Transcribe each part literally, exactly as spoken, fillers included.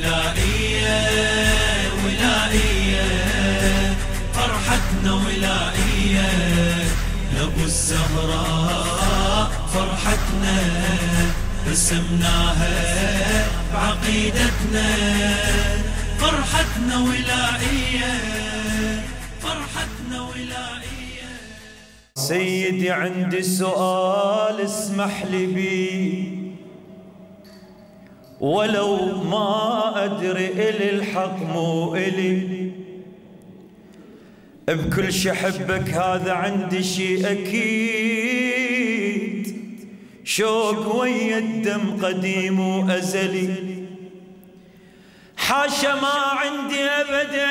ولائية ولائية فرحتنا ولائية يا ابو الزهراء فرحتنا رسمناها بعقيدتنا فرحتنا ولائية فرحتنا ولائية. سيدي عندي سؤال اسمح لي بيه ولو ما أدري إلي الحق مو إلي بكل شي أحبك هذا عندي شي أكيد شوق ويا الدم قديم وأزلي حاشا ما عندي أبدا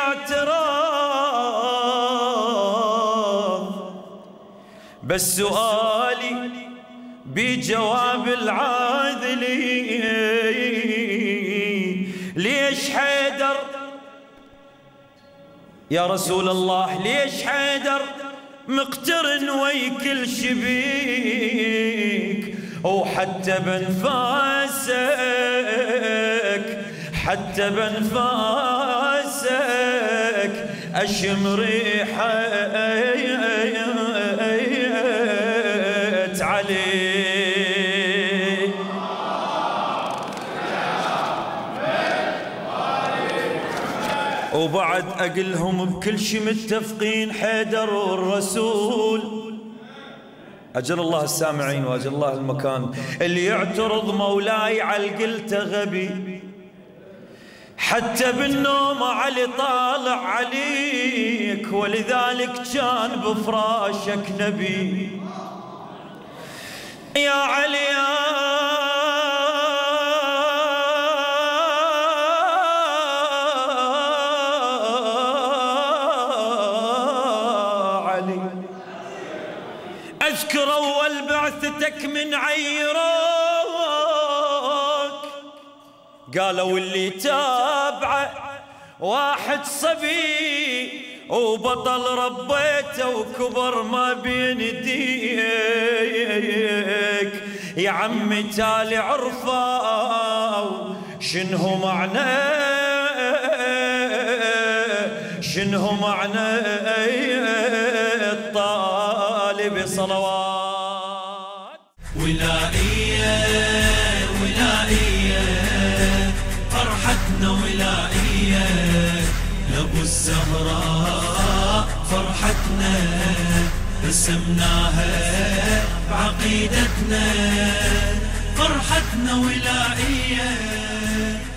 اعتراض بس سؤالي بجواب العاذلي ليش حيدر يا رسول الله ليش حيدر مقترن وي كل شبيك وحتى بنفاسك حتى بنفاسك أشم ريحة عليه وبعد أقلهم بكل شي متفقين حيدر والرسول أجل الله السامعين وأجل الله المكان اللي يعترض مولاي على القلت غبي حتى بالنوم علي طالع عليك ولذلك كان بفراشك نبي يا علي يا علي أذكر أول بعثتك من عيروك قالوا اللي تابعه واحد صبي وبطل ربيته وكبر ما بين يديك يا عمي تالي عرفه شنو معنى شنو معنى الطالب صلوات. ولائية ولائية فرحتنا ولائية يا ابو الزهراء فرحتنا رسمناها بعقيدتنا فرحتنا ولائية